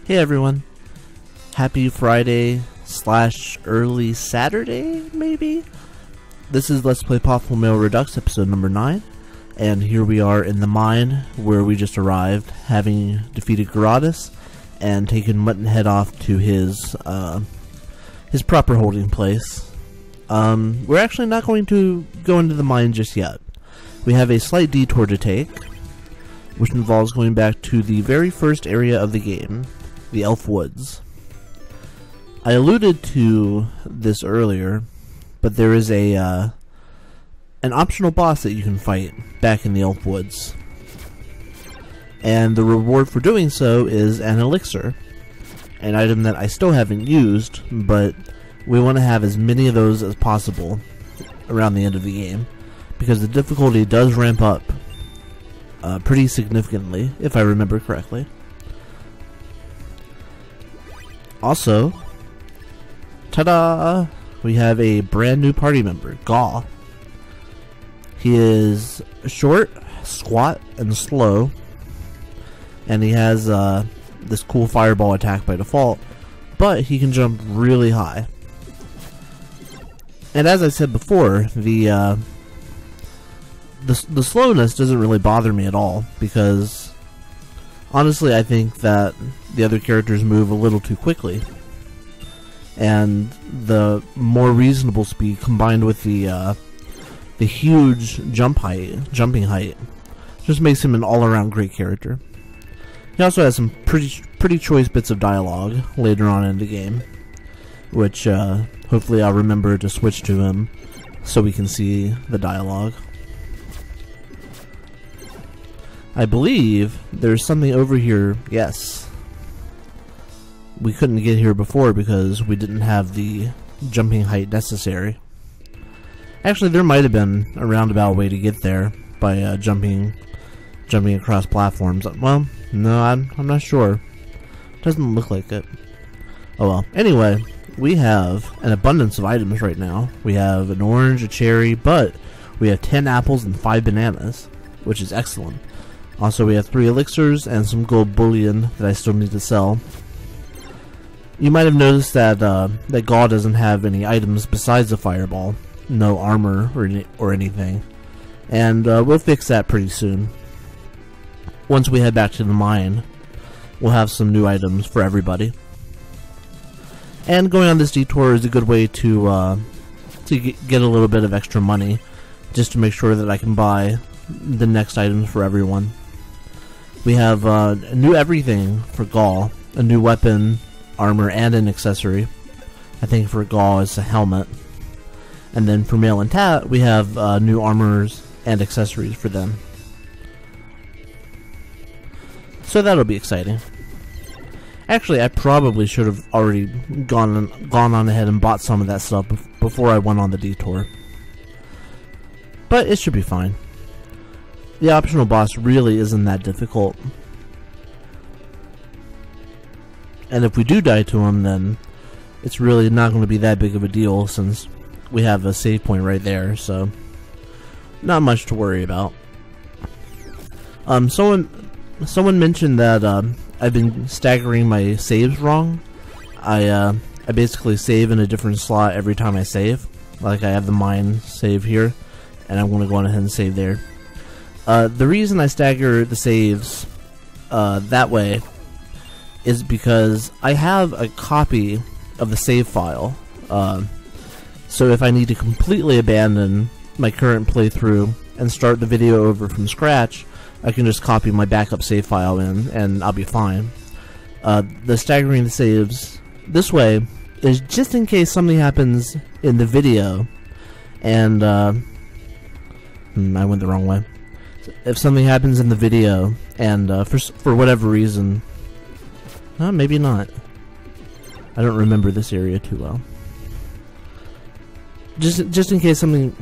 Hey everyone, happy Friday slash early Saturday, maybe? This is Let's Play Popful Male Redux episode number 9, and here we are in the mine where we just arrived, having defeated Garatus and taken Muttonhead off to his proper holding place. We're actually not going to go into the mine just yet. We have a slight detour to take, which involves going back to the very first area of the game, the Elf Woods. I alluded to this earlier, but there is an optional boss that you can fight back in the Elf Woods. And the reward for doing so is an elixir, an item that I still haven't used, but we want to have as many of those as possible around the end of the game, because the difficulty does ramp up pretty significantly, if I remember correctly. Also, ta-da! We have a brand new party member, Gaw. He is short, squat, and slow, and he has this cool fireball attack by default, but he can jump really high. And as I said before, the slowness doesn't really bother me at all, because honestly I think that the other characters move a little too quickly, and the more reasonable speed combined with the huge jumping height just makes him an all-around great character. He also has some pretty choice bits of dialogue later on in the game, which hopefully I'll remember to switch to him so we can see the dialogue. I believe there's something over here. Yes. We couldn't get here before because we didn't have the jumping height necessary. Actually, there might have been a roundabout way to get there by jumping across platforms. Well, no, I'm not sure. Doesn't look like it. Oh well. Anyway, we have an abundance of items right now. We have an orange, a cherry, but we have 10 apples and 5 bananas, which is excellent. Also, we have 3 elixirs and some gold bullion that I still need to sell. You might have noticed that that Gaw doesn't have any items besides the fireball, no armor or anything, and we'll fix that pretty soon. Once we head back to the mine, we'll have some new items for everybody. And going on this detour is a good way to get a little bit of extra money, just to make sure that I can buy the next items for everyone. We have a new everything for Gaw, a new weapon, armor, and an accessory. I think for Gaw it's a helmet. And then for Male and Tat, we have new armors and accessories for them. So that'll be exciting. Actually, I probably should have already gone on ahead and bought some of that stuff before I went on the detour. But it should be fine. The optional boss really isn't that difficult. And if we do die to him, then it's really not going to be that big of a deal, since we have a save point right there, so not much to worry about. Someone mentioned that I've been staggering my saves wrong. I basically save in a different slot every time I save. Like, I have the mine save here, and I'm going to go on ahead and save there. The reason I stagger the saves that way is because I have a copy of the save file. So if I need to completely abandon my current playthrough and start the video over from scratch, I can just copy my backup save file in, and I'll be fine. The staggering the saves this way is just in case something happens in the video, and I went the wrong way. If something happens in the video, and for whatever reason, maybe not. I don't remember this area too well. Just in case something.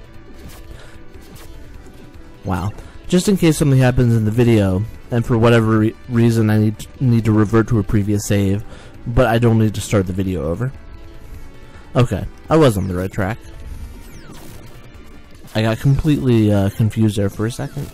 Wow. Just in case something happens in the video, and for whatever reason I need to revert to a previous save, but I don't need to start the video over. Okay, I was on the right track. I got completely confused there for a second.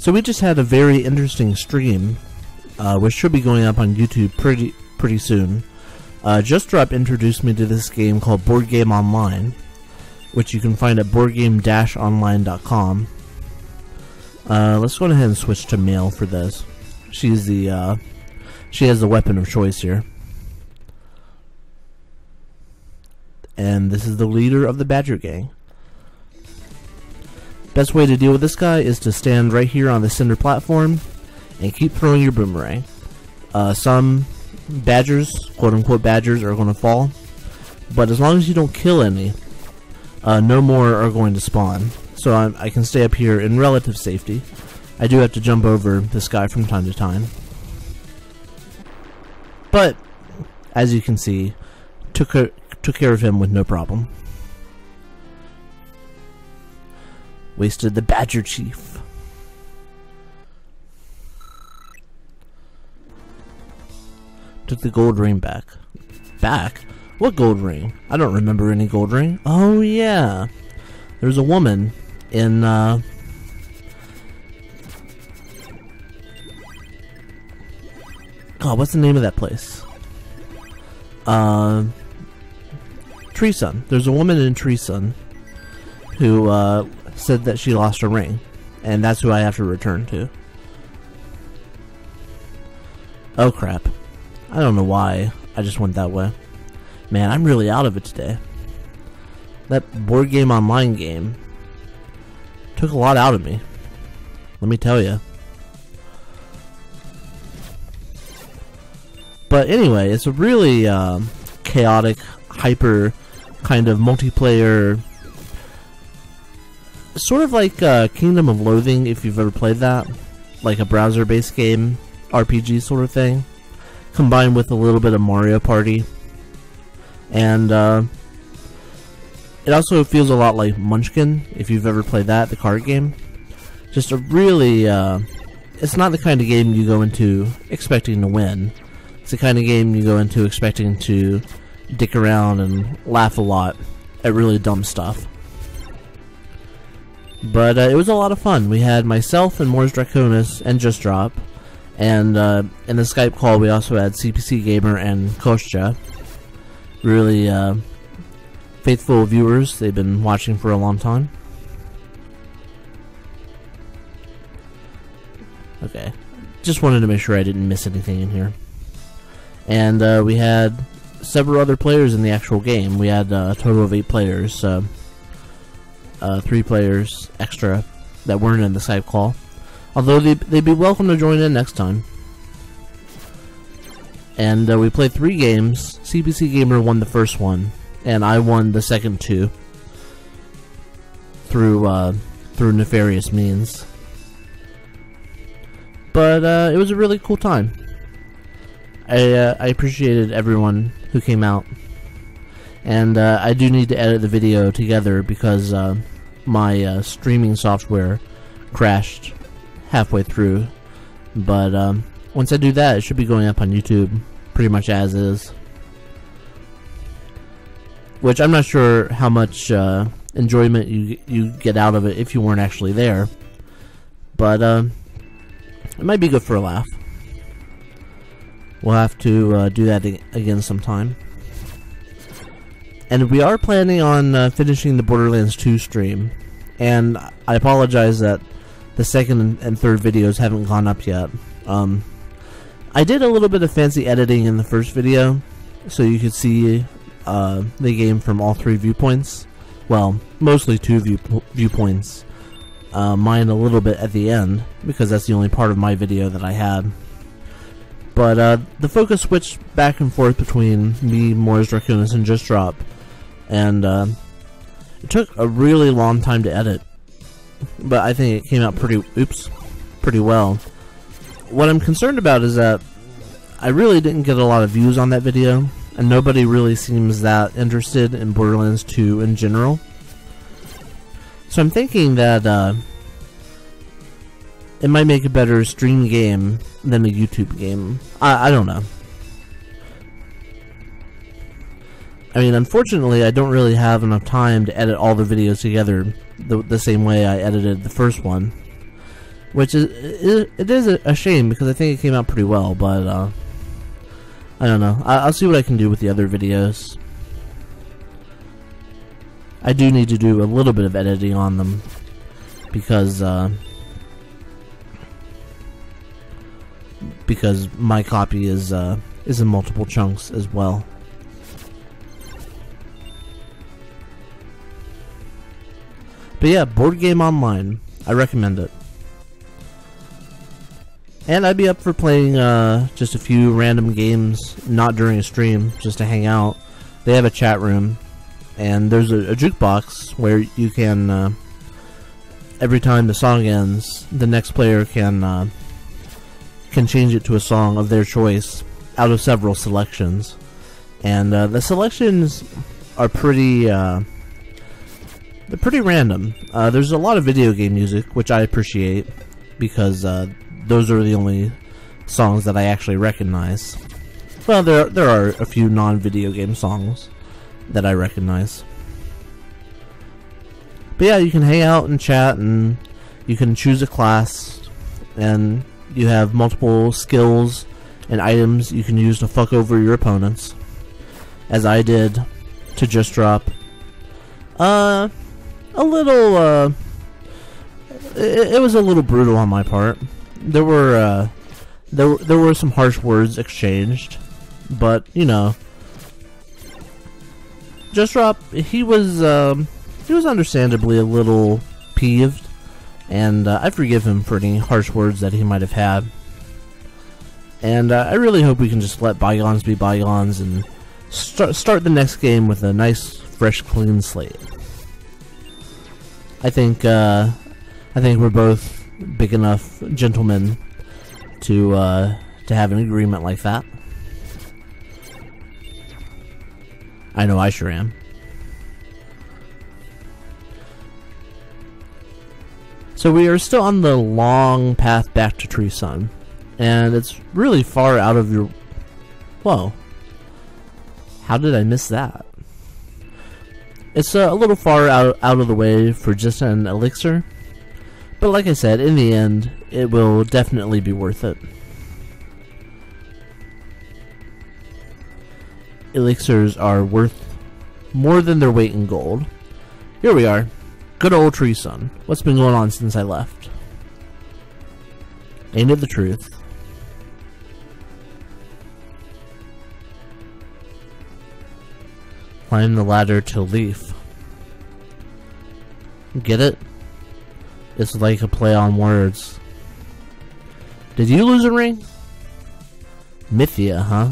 So we just had a very interesting stream, which should be going up on YouTube pretty soon. Just Drop introduced me to this game called Board Game Online, which you can find at boardgame-online.com. Let's go ahead and switch to male for this. She has the weapon of choice here. And this is the leader of the Badger Gang. Best way to deal with this guy is to stand right here on the center platform and keep throwing your boomerang. Some badgers, quote-unquote badgers, are going to fall, but as long as you don't kill any, no more are going to spawn. So I can stay up here in relative safety. I do have to jump over this guy from time to time, but as you can see, took care of him with no problem. Wasted the Badger Chief. Took the gold ring back. Back? What gold ring? I don't remember any gold ring. Oh yeah, there's a woman in God, what's the name of that place? Tree Sun. There's a woman in Tree Sun who said that she lost a ring, and that's who I have to return to. Oh crap. I don't know why I just went that way. Man, I'm really out of it today. That Board Game Online game took a lot out of me, let me tell you. But anyway, it's a really chaotic, hyper kind of multiplayer, sort of like Kingdom of Loathing, if you've ever played that, like a browser-based game, RPG sort of thing, combined with a little bit of Mario Party. And it also feels a lot like Munchkin, if you've ever played that, the card game. Just a really, it's not the kind of game you go into expecting to win. It's the kind of game you go into expecting to dick around and laugh a lot at really dumb stuff. But it was a lot of fun. We had myself and Mors Draconis and Just Drop, and in the Skype call we also had CPC Gamer and Kostya. Really faithful viewers. They've been watching for a long time. Okay, just wanted to make sure I didn't miss anything in here. And we had several other players in the actual game. We had a total of 8 players, 3 players extra that weren't in the Skype call. Although they'd be welcome to join in next time. And we played 3 games. CPC Gamer won the first one, and I won the second 2 through nefarious means. But it was a really cool time. I appreciated everyone who came out, and I do need to edit the video together because my streaming software crashed halfway through. But once I do that, it should be going up on YouTube pretty much as is. Which I'm not sure how much enjoyment you get out of it if you weren't actually there. But it might be good for a laugh. We'll have to do that again sometime. And we are planning on finishing the Borderlands 2 stream. And I apologize that the second and third videos haven't gone up yet. I did a little bit of fancy editing in the first video, so you could see the game from all 3 viewpoints. Well, mostly 2 viewpoints. Mine a little bit at the end, because that's the only part of my video that I had. But the focus switched back and forth between me, Mors Draconis, and Just Drop. And it took a really long time to edit. But I think it came out pretty well. What I'm concerned about is that I really didn't get a lot of views on that video, and nobody really seems that interested in Borderlands 2 in general. So I'm thinking that it might make a better stream game than a YouTube game. I don't know. I mean, unfortunately, I don't really have enough time to edit all the videos together the same way I edited the first one. which it is a shame because I think it came out pretty well, but I don't know. I'll see what I can do with the other videos. I do need to do a little bit of editing on them because my copy is in multiple chunks as well. But yeah, Board Game Online. I recommend it. And I'd be up for playing just a few random games, not during a stream, just to hang out. They have a chat room, and there's a jukebox where you can, every time the song ends, the next player can change it to a song of their choice out of several selections. And the selections are pretty... they're pretty random. There's a lot of video game music, which I appreciate, because those are the only songs that I actually recognize. Well, there are a few non-video game songs that I recognize. But yeah, you can hang out and chat, and you can choose a class, and you have multiple skills and items you can use to fuck over your opponents, as I did to just drop. A little, it was a little brutal on my part. There were some harsh words exchanged, but you know, Just Drop, he was understandably a little peeved, and I forgive him for any harsh words that he might have had. And I really hope we can just let bygones be bygones and start the next game with a nice, fresh, clean slate. I think we're both big enough gentlemen to have an agreement like that. I know I sure am. So we are still on the long path back to Tree Sun, and it's really far out of your... Whoa. How did I miss that? It's a little far out of the way for just an elixir, but like I said, in the end, it will definitely be worth it. Elixirs are worth more than their weight in gold. Here we are. Good old Tree Sun. What's been going on since I left? Ain't it the truth? Climb the ladder to Leaf. Get it? It's like a play on words. Did you lose a ring? Mythia, huh?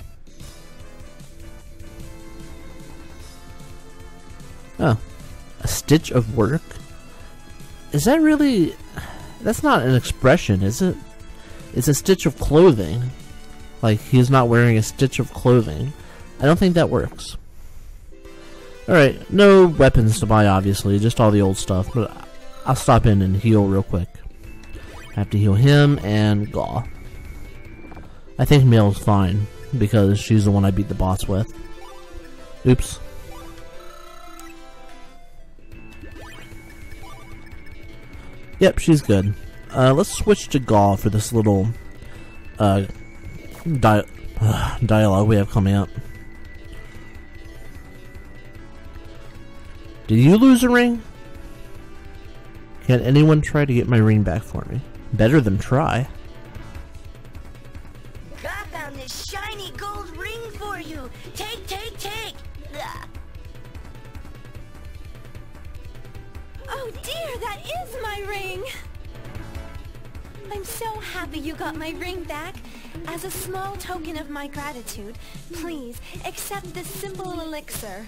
Oh. A stitch of work? Is that really... That's not an expression, is it? It's a stitch of clothing. Like, he's not wearing a stitch of clothing. I don't think that works. Alright, no weapons to buy, obviously, just all the old stuff, but I'll stop in and heal real quick. I have to heal him and Gaw. I think Male's fine, because she's the one I beat the boss with. Oops. Yep, she's good. Let's switch to Gaw for this little dialogue we have coming up. Did you lose a ring? Can anyone try to get my ring back for me? Better than try. I found this shiny gold ring for you. Take, take, take. Ugh. Oh dear, that is my ring! I'm so happy you got my ring back. As a small token of my gratitude, please accept this simple elixir.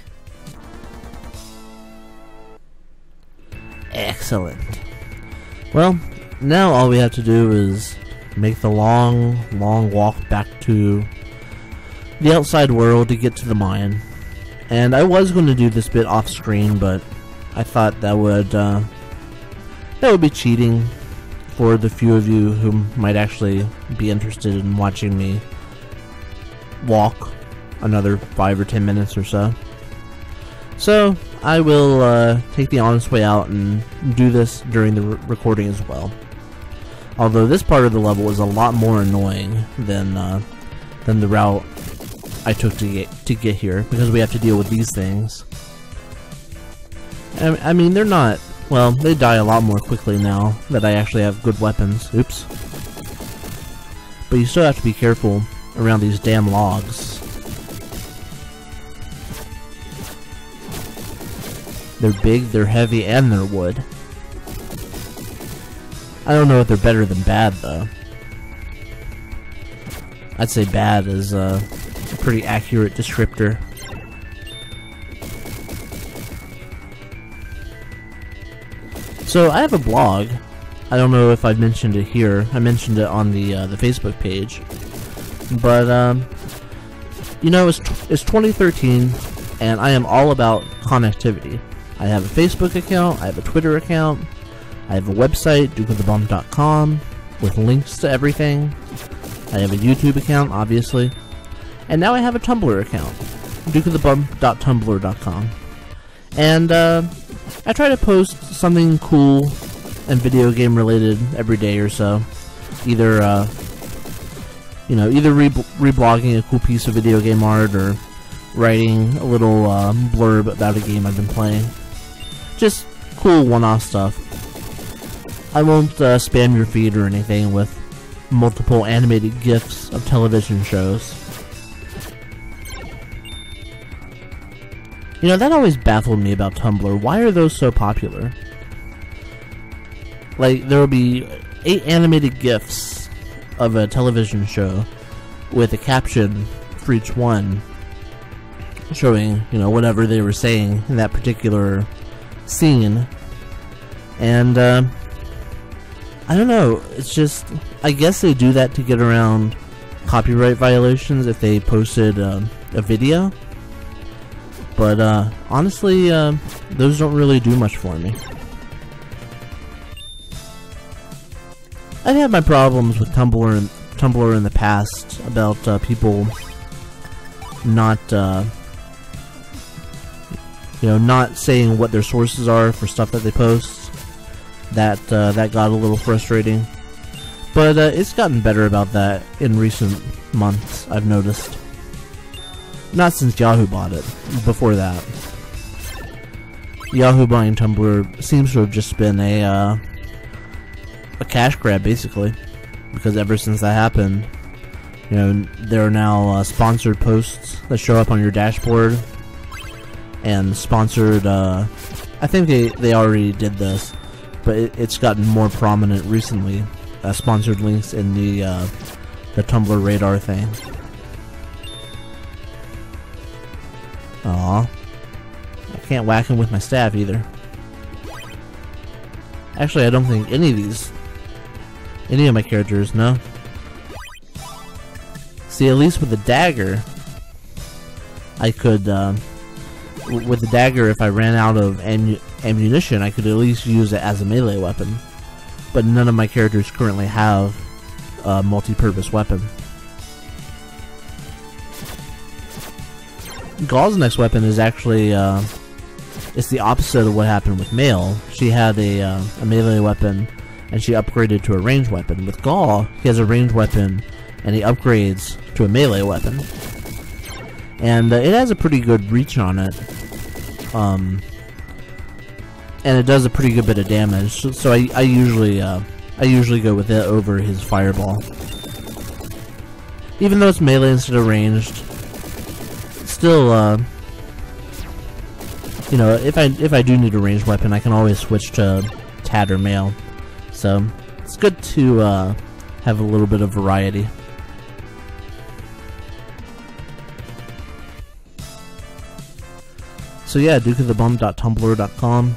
Excellent. Well, now all we have to do is make the long walk back to the outside world to get to the mine. And I was going to do this bit off screen, but I thought that would be cheating for the few of you who might actually be interested in watching me walk another 5 or 10 minutes or so. So I will take the honest way out and do this during the recording as well. Although this part of the level is a lot more annoying than the route I took to get here, because we have to deal with these things. I mean, they're not... Well, they die a lot more quickly now that I actually have good weapons. Oops. But you still have to be careful around these damn logs. They're big, they're heavy, and they're wood. I don't know if they're better than bad, though. I'd say bad is a pretty accurate descriptor. So, I have a blog. I don't know if I've mentioned it here. I mentioned it on the Facebook page. But, you know, it's 2013, and I am all about connectivity. I have a Facebook account, I have a Twitter account, I have a website, dukeofthebum.com, with links to everything. I have a YouTube account, obviously. And now I have a Tumblr account, dukeofthebum.tumblr.com. And, I try to post something cool and video game related every day or so. Either, you know, either reblogging a cool piece of video game art or writing a little blurb about a game I've been playing. Just cool one-off stuff. I won't spam your feed or anything with multiple animated GIFs of television shows. You know, that always baffled me about Tumblr. Why are those so popular? Like, there will be 8 animated GIFs of a television show with a caption for each one showing, you know, whatever they were saying in that particular scene. And, I don't know, it's just, I guess they do that to get around copyright violations if they posted a video. But, honestly, those don't really do much for me. I've had my problems with Tumblr in the past about people not, you know, not saying what their sources are for stuff that they post. That got a little frustrating. But it's gotten better about that in recent months, I've noticed. Not since Yahoo bought it. Before that, Yahoo buying Tumblr seems to have just been a cash grab, basically. Because ever since that happened, you know, there are now sponsored posts that show up on your dashboard. And sponsored, I think they already did this, but it's gotten more prominent recently. Sponsored links in the Tumblr radar thing. Aw. I can't whack him with my staff either. Actually, I don't think any of my characters, no. See, at least with the dagger, I could, with the dagger, if I ran out of ammunition, I could at least use it as a melee weapon. But none of my characters currently have a multi-purpose weapon. Gall's next weapon is actually, it's the opposite of what happened with Mail. She had a melee weapon, and she upgraded to a ranged weapon. With Gall, he has a ranged weapon, and he upgrades to a melee weapon. And it has a pretty good reach on it. And it does a pretty good bit of damage. So I usually go with it over his fireball. Even though it's melee instead of ranged, still, you know, if I do need a ranged weapon, I can always switch to Tat or Mail. So it's good to have a little bit of variety. So yeah, dukeofthebum.tumblr.com.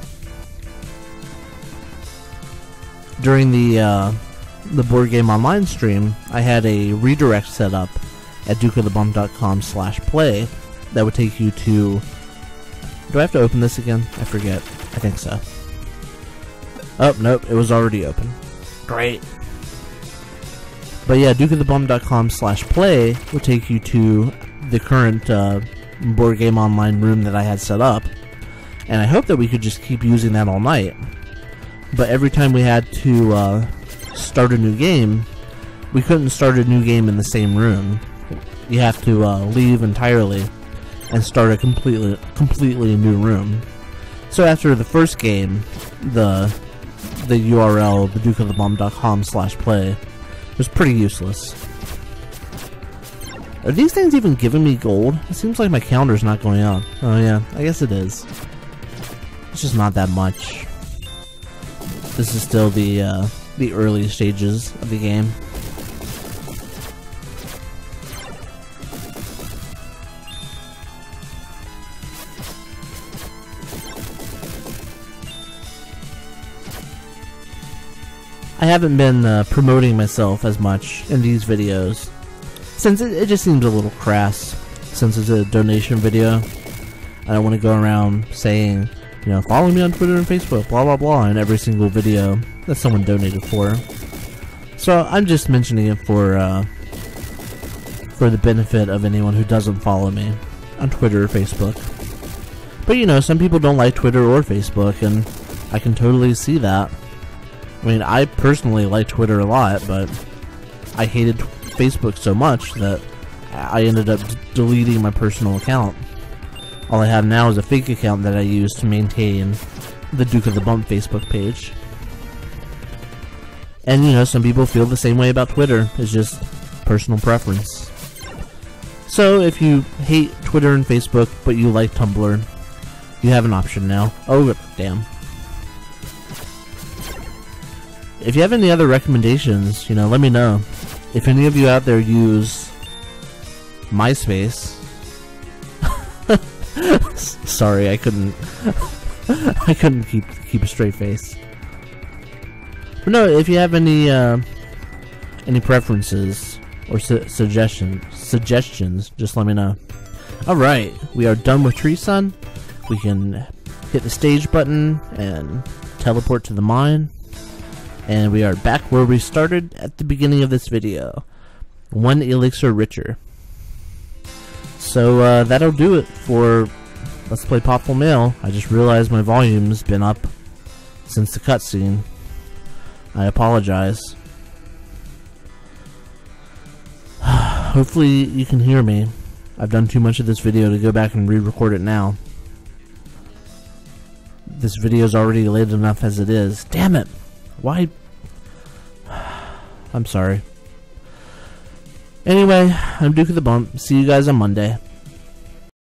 During the Board Game Online stream, I had a redirect set up at dukeofthebum.com/play that would take you to... Do I have to open this again? I forget. I think so. Oh, nope, it was already open. Great. But yeah, dukeofthebum.com/play would take you to the current Board Game Online room that I had set up. And I hope that we could just keep using that all night. But every time we had to start a new game, we couldn't start a new game in the same room. You have to leave entirely and start a completely new room. So after the first game, the URL, thedukeofthebomb.com/play, was pretty useless. Are these things even giving me gold? It seems like my counter's not going up. Oh yeah, I guess it is. It's just not that much. This is still the early stages of the game. I haven't been promoting myself as much in these videos, since it just seems a little crass, since it's a donation video. I don't want to go around saying, you know, follow me on Twitter and Facebook, blah blah blah, in every single video that someone donated for. So I'm just mentioning it for the benefit of anyone who doesn't follow me on Twitter or Facebook. But you know, some people don't like Twitter or Facebook, and I can totally see that. I mean, I personally like Twitter a lot, but I hated Facebook so much that I ended up deleting my personal account. All I have now is a fake account that I use to maintain the Duke of the Bump Facebook page. And you know, some people feel the same way about Twitter. It's just personal preference. So if you hate Twitter and Facebook, but you like Tumblr, you have an option now. Oh, damn. If you have any other recommendations, you know, let me know. If any of you out there use MySpace, sorry, I couldn't keep a straight face. But no, if you have any preferences or suggestions, just let me know. All right, we are done with Tree Sun. We can hit the stage button and teleport to the mine. And we are back where we started at the beginning of this video. 1 elixir richer. So that'll do it for Let's Play Popful Mail. I just realized my volume's been up since the cutscene. I apologize. Hopefully you can hear me. I've done too much of this video to go back and re-record it now. This video's already late enough as it is. Damn it! Why? I'm sorry. Anyway, I'm Duke of the Bump. See you guys on Monday.